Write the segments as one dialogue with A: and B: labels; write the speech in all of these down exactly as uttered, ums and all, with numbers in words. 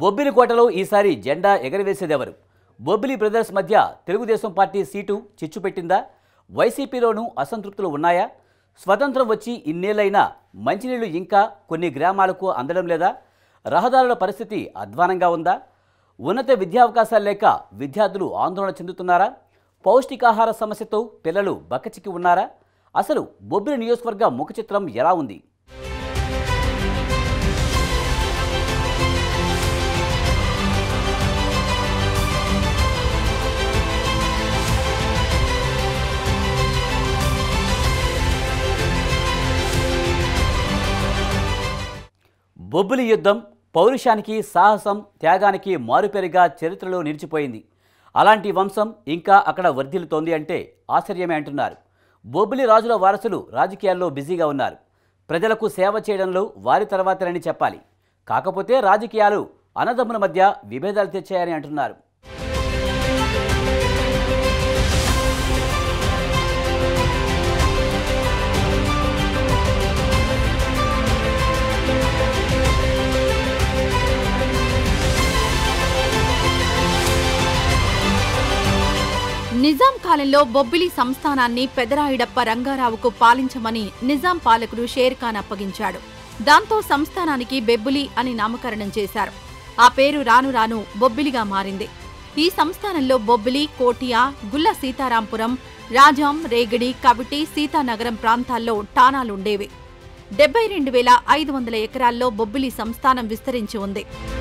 A: బొబ్బిలి కోటలో ఈసారి జెండా ఎగరవేసేదెవరు? బొబ్బిలి బ్రదర్స్ మధ్య తెలుగుదేశం పార్టీ సీటు చిచ్చు పెట్టిందా? వైసీపీలోనూ అసంతృప్తులు ఉన్నాయా? స్వతంత్రం వచ్చి ఇన్నేళ్లైనా మంచినీళ్లు ఇంకా కొన్ని గ్రామాలకు అందడం లేదా? రహదారుల పరిస్థితి అధ్వానంగా ఉందా? ఉన్నత విద్యావకాశాలు లేక విద్యార్థులు ఆందోళన చెందుతున్నారా? పౌష్టికాహార సమస్యతో పిల్లలు బక్కచిక్కి ఉన్నారా? అసలు బొబ్బిలి నియోజకవర్గ ముఖ చిత్రం ఎలా ఉంది? బొబ్బిలి యుద్ధం పౌరుషానికి, సాహసం, త్యాగానికి మారుపేరుగా చరిత్రలో నిలిచిపోయింది. అలాంటి వంశం ఇంకా అక్కడ వర్ధిల్లుతోంది అంటే ఆశ్చర్యమే అంటున్నారు. బొబ్బిలి రాజుల వారసులు రాజకీయాల్లో బిజీగా ఉన్నారు. ప్రజలకు సేవ చేయడంలో వారి తర్వాతనని చెప్పాలి. కాకపోతే రాజకీయాలు అన్నదమ్ముల మధ్య విభేదాలు తెచ్చాయని అంటున్నారు.
B: నిజాం కాలంలో బొబ్బిలి సంస్థానాన్ని పెదరాయుడప్ప రంగారావుకు పాలించమని నిజాం పాలకుడు షేర్ఖాన్ అప్పగించాడు. దాంతో సంస్థానానికి బెబ్బులి అని నామకరణం చేశారు. ఆ పేరు రాను రాను బొబ్బిలిగా మారింది. ఈ సంస్థానంలో బొబ్బిలి, కోటియా, గుల్ల సీతారాంపురం, రాజాం, రేగడి, కవిటి, సీతానగరం ప్రాంతాల్లో ఠాణాలుండేవి. డెబ్బై రెండు వేల ఐదు వందల ఎకరాల్లో బొబ్బిలి సంస్థానం విస్తరించి ఉంది.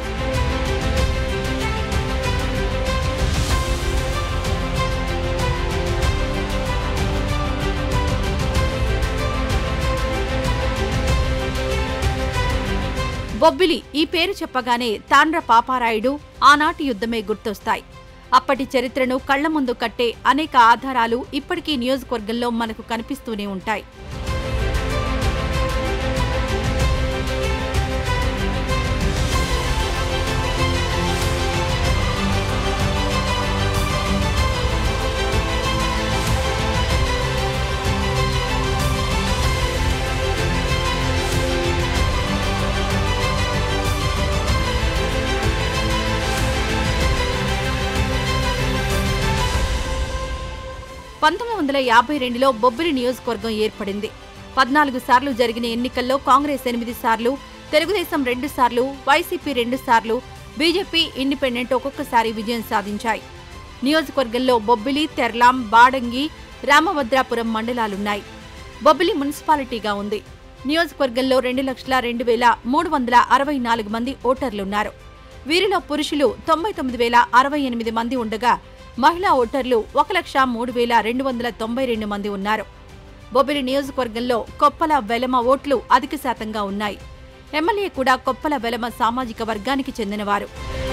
B: బొబ్బిలి ఈ పేరు చెప్పగానే తాండ్ర పాపారాయుడు, ఆనాటి యుద్ధమే గుర్తొస్తాయి. అప్పటి చరిత్రను కళ్ల ముందు కట్టే అనేక ఆధారాలు ఇప్పటికీ నియోజకవర్గంలో మనకు కనిపిస్తూనే ఉంటాయి. పంతొమ్మిది వందల యాభై రెండులో బొబ్బిలి నియోజకవర్గం ఏర్పడింది. పద్నాలుగు సార్లు జరిగిన ఎన్నికల్లో కాంగ్రెస్ ఎనిమిది సార్లు, తెలుగుదేశం రెండు సార్లు, వైసీపీ రెండు సార్లు, బీజేపీ, ఇండిపెండెంట్ ఒక్కొక్కసారి విజయం సాధించాయి. నియోజకవర్గంలో బొబ్బిలి, తెర్లాం, బాడంగి, రామభద్రాపురం మండలాలున్నాయి. బొబ్బిలి మున్సిపాలిటీగా ఉంది. నియోజకవర్గంలో రెండు లక్షల రెండు వేల మూడు వందల అరవై నాలుగు మంది ఓటర్లున్నారు. వీరిలో పురుషులు తొంభై తొమ్మిది వేల అరవై ఎనిమిది మంది ఉండగా మహిళా ఓటర్లు ఒక లక్ష మూడు వేల రెండు వందల తొంభై రెండు మంది ఉన్నారు. బొబ్బిలి నియోజకవర్గంలో కొప్పల, వెలమ ఓట్లు అధిక శాతంగా ఉన్నాయి. ఎమ్మెల్యే కూడా కొప్పల, వెలమ సామాజిక వర్గానికి చెందినవారు.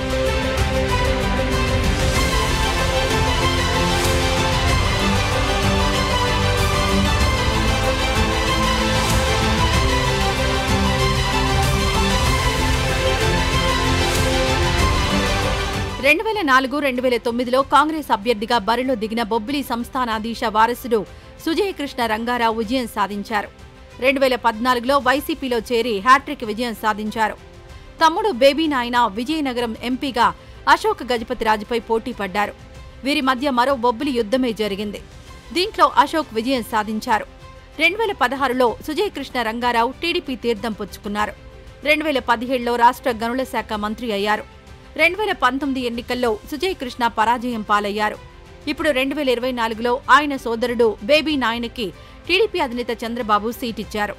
B: రెండు వేల నాలుగు రెండు వేల తొమ్మిదిలో కాంగ్రెస్ అభ్యర్థిగా బరిలో దిగిన బొబ్బిలి సంస్థానాధీశ వారసుడు సుజయకృష్ణ రంగారావు విజయం సాధించారు. రెండు వేల పద్నాలుగులో వైసీపీలో చేరి హ్యాట్రిక్ విజయం సాధించారు. తమ్ముడు బేబీ నాయన విజయనగరం ఎంపీగా అశోక్ గజపతిరాజుపై పోటీ పడ్డారు. వీరి మధ్య మరో బొబ్బిలి యుద్ధమే జరిగింది. దీంట్లో అశోక్ విజయం సాధించారు. రెండు వేల పదహారులో సుజయకృష్ణ రంగారావు టీడీపీ తీర్థం పుచ్చుకున్నారు. రెండు వేల పదిహేడులో రాష్ట్ర గనుల శాఖ మంత్రి అయ్యారు. రెండు వేల పంతొమ్మిది ఎన్నికల్లో సుజయకృష్ణ పరాజయం పాలయ్యారు. ఇప్పుడు రెండు వేల ఇరవై నాలుగులో ఆయన సోదరుడు బేబీ నాయనకి టీడీపీ అధినేత చంద్రబాబు సీటిచ్చారు.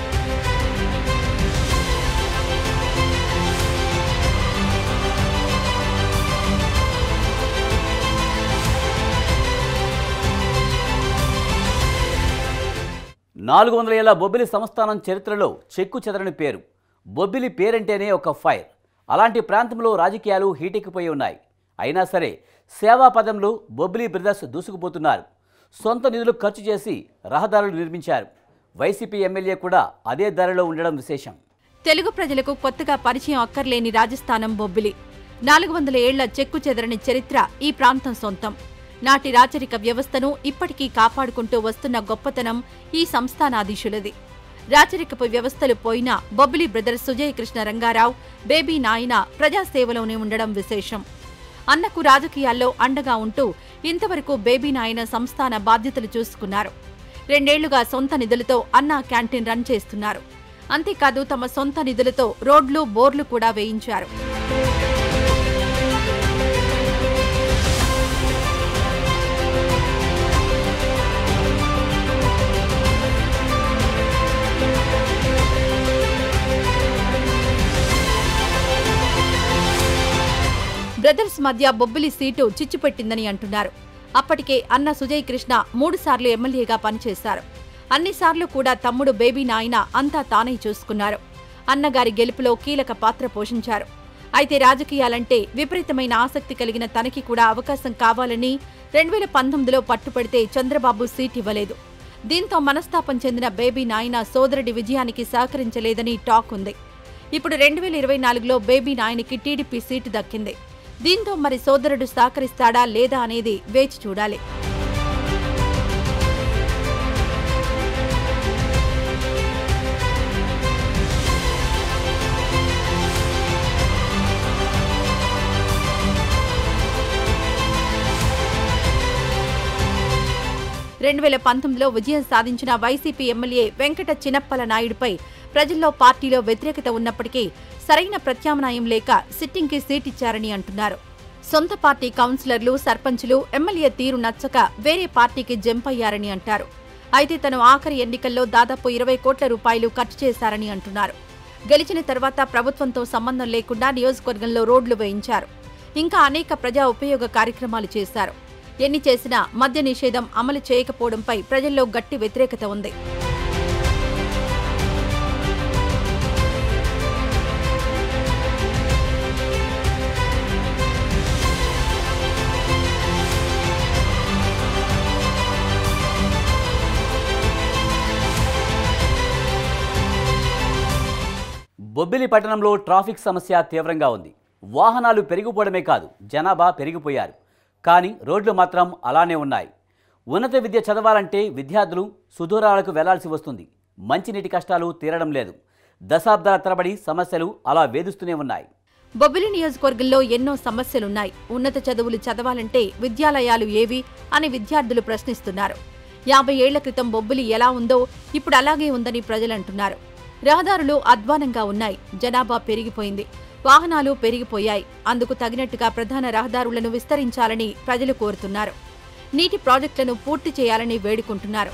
A: నాలుగు వందల ఏళ్ల బొబ్బిలి సంస్థానం చరిత్రలో చెక్కు చెదరని పేరు. బొబ్బిలి పేరంటేనే ఒక ఫైర్. అలాంటి ప్రాంతంలో రాజకీయాలు హీటెక్కిపోయి ఉన్నాయి. అయినా సరే సేవా పదంలో బొబ్బిలి బ్రదర్స్ దూసుకుపోతున్నారు. సొంత నిధులు ఖర్చు చేసి రహదారులు నిర్మించారు. వైసీపీ ఎమ్మెల్యే కూడా అదే దారిలో ఉండడం విశేషం.
B: తెలుగు ప్రజలకు కొత్తగా పరిచయం అక్కర్లేని రాజస్థానం బొబ్బిలి. నాలుగు వందల ఏళ్ల చెక్కు చెదరని చరిత్ర ఈ ప్రాంతం సొంతం. నాటి రాచరిక వ్యవస్థను ఇప్పటికీ కాపాడుకుంటూ వస్తున్న గొప్పతనం ఈ సంస్థానాధీశులది. రాచరికపు వ్యవస్థలు పోయినా బొబ్బిలి బ్రదర్స్ సుజయ్ కృష్ణ రంగారావు, బేబీ నాయన ప్రజాసేవలోనే ఉండడం విశేషం. అన్నకు రాజకీయాల్లో అండగా ఉంటూ ఇంతవరకు బేబీ నాయన సంస్థాన బాధ్యతలు చూసుకున్నారు. రెండేళ్లుగా సొంత నిధులతో అన్నా క్యాంటీన్ రన్ చేస్తున్నారు. అంతేకాదు తమ సొంత నిధులతో రోడ్లు, బోర్లు కూడా వేయించారు. బ్రదర్స్ మధ్య బొబ్బిలి సీటు చిచ్చుపెట్టిందని అంటున్నారు. అప్పటికే అన్న సుజయ్ కృష్ణ మూడుసార్లు ఎమ్మెల్యేగా పనిచేశారు. అన్నిసార్లు కూడా తమ్ముడు బేబీ నాయన అంతా తానే చూసుకున్నారు. అన్నగారి గెలుపులో కీలక పాత్ర పోషించారు. అయితే రాజకీయాలంటే విపరీతమైన ఆసక్తి కలిగిన తనకి కూడా అవకాశం కావాలని రెండు వేల పంతొమ్మిదిలో పట్టుపడితే చంద్రబాబు సీట్ ఇవ్వలేదు. దీంతో మనస్తాపం చెందిన బేబీ నాయన సోదరుడి విజయానికి సహకరించలేదని టాక్ ఉంది. ఇప్పుడు రెండు వేల ఇరవై నాలుగులో బేబీ నాయనకి టీడీపీ సీటు దక్కింది. దీంతో మరి సోదరుడు సహకరిస్తాడా లేదా అనేది వేచి చూడాలి. రెండు వేల పంతొమ్మిదిలో విజయం సాధించిన వైసీపీ ఎమ్మెల్యే వెంకట చినప్పల నాయుడుపై ప్రజల్లో పార్టీలో వ్యతిరేకత ఉన్నప్పటికీ సరైన ప్రత్యామ్నాయం లేక సిట్టింగ్కి సీట్ ఇచ్చారని అంటున్నారు. సొంత పార్టీ కౌన్సిలర్లు, సర్పంచులు ఎమ్మెల్యే తీరు నచ్చక వేరే పార్టీకి జంప్ అయ్యారని అంటారు. అయితే తను ఆఖరి ఎన్నికల్లో దాదాపు ఇరవై కోట్ల రూపాయలు ఖర్చు చేశారని అంటున్నారు. గెలిచిన తర్వాత ప్రభుత్వంతో సంబంధం లేకుండా నియోజకవర్గంలో రోడ్లు వేయించారు. ఇంకా అనేక ప్రజా ఉపయోగ కార్యక్రమాలు చేశారు. ఎన్ని చేసినా మద్య నిషేధం అమలు చేయకపోవడంపై ప్రజల్లో గట్టి వ్యతిరేకత ఉంది.
A: బొబ్బిలి పట్టణంలో ట్రాఫిక్ సమస్య తీవ్రంగా ఉంది. వాహనాలు పెరిగిపోవడమే కాదు, జనాభా పెరిగిపోయారు. కానీ రోడ్లు మాత్రం అలానే ఉన్నాయి. ఉన్నత విద్య చదవాలంటే విద్యార్థులు సుదూరాలకు వెళ్లాల్సి వస్తుంది. మంచినీటి కష్టాలు తీరడం లేదు. దశాబ్దాల తరబడి సమస్యలు అలా వేధిస్తూనే ఉన్నాయి.
B: బొబ్బిలి నియోజకవర్గంలో ఎన్నో సమస్యలున్నాయి. ఉన్నత చదువులు చదవాలంటే విద్యాలయాలు ఏవి అని విద్యార్థులు ప్రశ్నిస్తున్నారు. యాభై ఏళ్ల క్రితం బొబ్బిలి ఎలా ఉందో ఇప్పుడు అలాగే ఉందని ప్రజలంటున్నారు. రహదారులు అధ్వానంగా ఉన్నాయి. జనాభా పెరిగిపోయింది. వాహనాలు పెరిగిపోయాయి. అందుకు తగినట్టుగా ప్రధాన రహదారులను విస్తరించాలని ప్రజలు కోరుతున్నారు. నీటి ప్రాజెక్టులను పూర్తి చేయాలని వేడుకుంటున్నారు.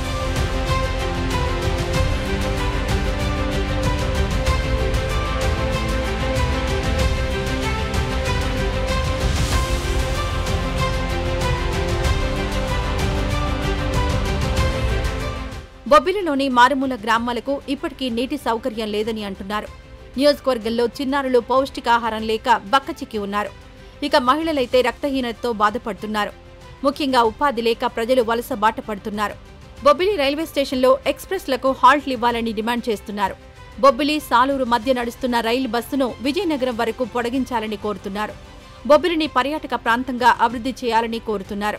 B: బొబ్బిలిలోని మారుమూల గ్రామాలకు ఇప్పటికీ నీటి సౌకర్యం లేదని అంటున్నారు. నియోజకవర్గంలో చిన్నారులు పౌష్టికాహారం లేక బక్కచిక్కి ఉన్నారు. ఇక మహిళలైతే రక్తహీనతతో బాధపడుతున్నారు. ముఖ్యంగా ఉపాధి లేక ప్రజలు వలస బాట పడుతున్నారు. బొబ్బిలి రైల్వే స్టేషన్లో ఎక్స్ప్రెస్లకు హాల్ట్లు ఇవ్వాలని డిమాండ్ చేస్తున్నారు. బొబ్బిలి, సాలూరు మధ్య నడుస్తున్న రైలు బస్సును విజయనగరం వరకు పొడిగించాలని కోరుతున్నారు. బొబ్బిలిని పర్యాటక ప్రాంతంగా అభివృద్ధి చేయాలని కోరుతున్నారు.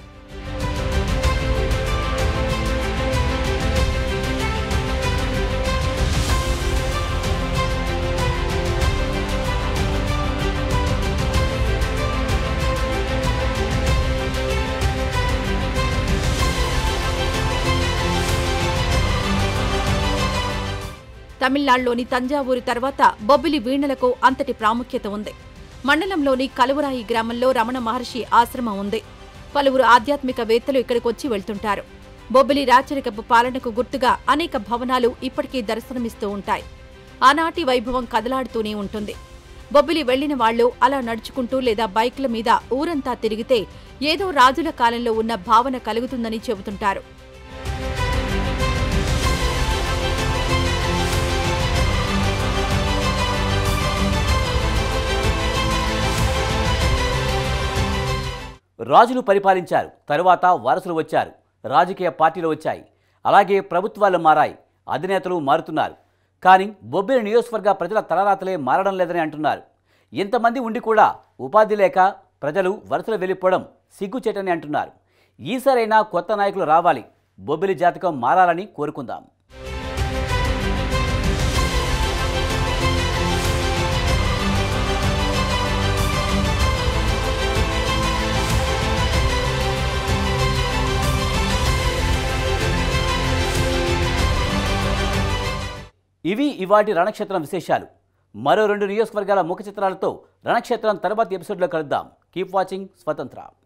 B: తమిళనాడులోని తంజావూరు తర్వాత బొబ్బిలి వీణలకు అంతటి ప్రాముఖ్యత ఉంది. మండలంలోని కలువరాయి గ్రామంలో రమణ మహర్షి ఆశ్రమం ఉంది. పలువురు ఆధ్యాత్మికవేత్తలు ఇక్కడికొచ్చి వెళ్తుంటారు. బొబ్బిలి రాచరికపు పాలనకు గుర్తుగా అనేక భవనాలు ఇప్పటికీ దర్శనమిస్తూ ఉంటాయి. ఆనాటి వైభవం కదలాడుతూనే ఉంటుంది. బొబ్బిలి వెళ్లిన వాళ్లు అలా నడుచుకుంటూ లేదా బైక్ల మీద ఊరంతా తిరిగితే ఏదో రాజుల కాలంలో ఉన్న భావన కలుగుతుందని చెబుతుంటారు.
A: రాజులు పరిపాలించారు. తరువాత వారసులు వచ్చారు. రాజకీయ పార్టీలు వచ్చాయి. అలాగే ప్రభుత్వాలు మారాయి. అధినేతలు మారుతున్నారు. కానీ బొబ్బిలి నియోజకవర్గ ప్రజల తలరాతలే మారడం లేదని అంటున్నారు. ఇంతమంది ఉండి కూడా ఉపాధి లేక ప్రజలు వలసలు వెళ్ళిపోవడం సిగ్గుచేటని అంటున్నారు. ఈసారైనా కొత్త నాయకులు రావాలి. బొబ్బిలి జాతకం మారాలని కోరుకుందాం. ఇవి ఇవాటి రణక్షేత్రం విశేషాలు. మరో రెండు నియోజకవర్గాల ముఖ చిత్రాలతో రణక్షేత్రం తర్వాతి ఎపిసోడ్లో కలుద్దాం. కీప్ వాచింగ్ స్వతంత్ర.